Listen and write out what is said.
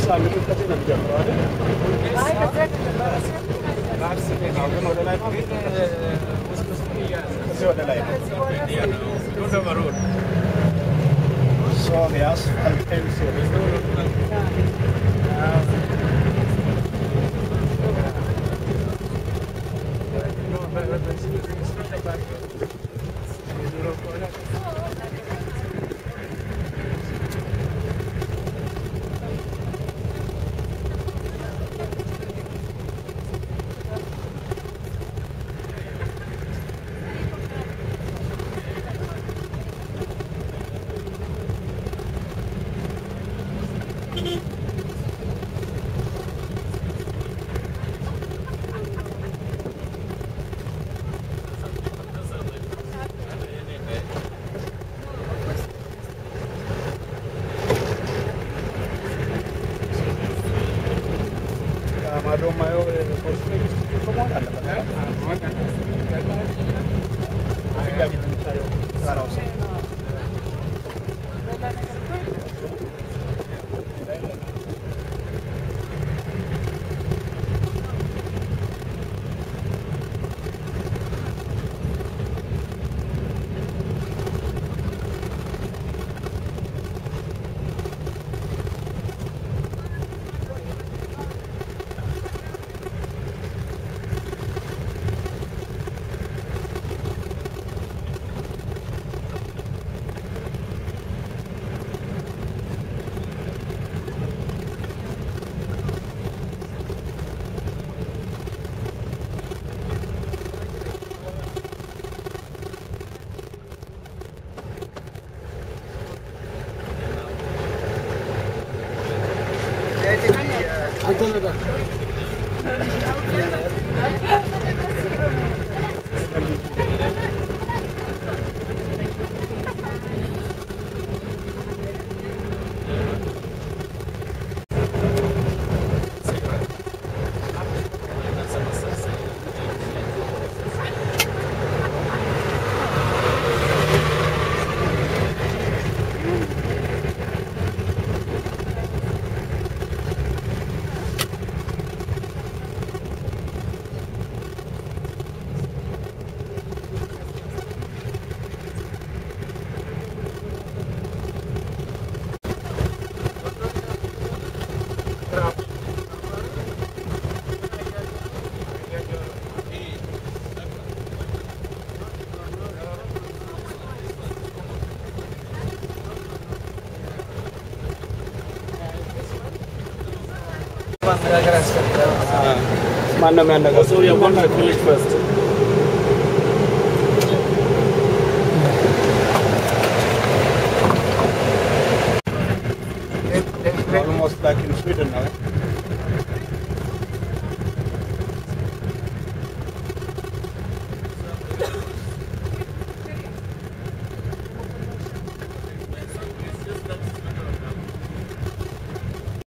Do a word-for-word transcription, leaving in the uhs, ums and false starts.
ሳሚ ከዚህ ነው የሚጀምረው አይደል? አይ ከዚህ ራስ ነው ግን ወደ ላይ ነው ውስጥ ውስጥ እዚህ ወደ ላይ ነው ወደ ማሮድ ሶ ያስ አልከኝ ሶ ማንም ያነጋገር so we are going to village first almost like in Sweden now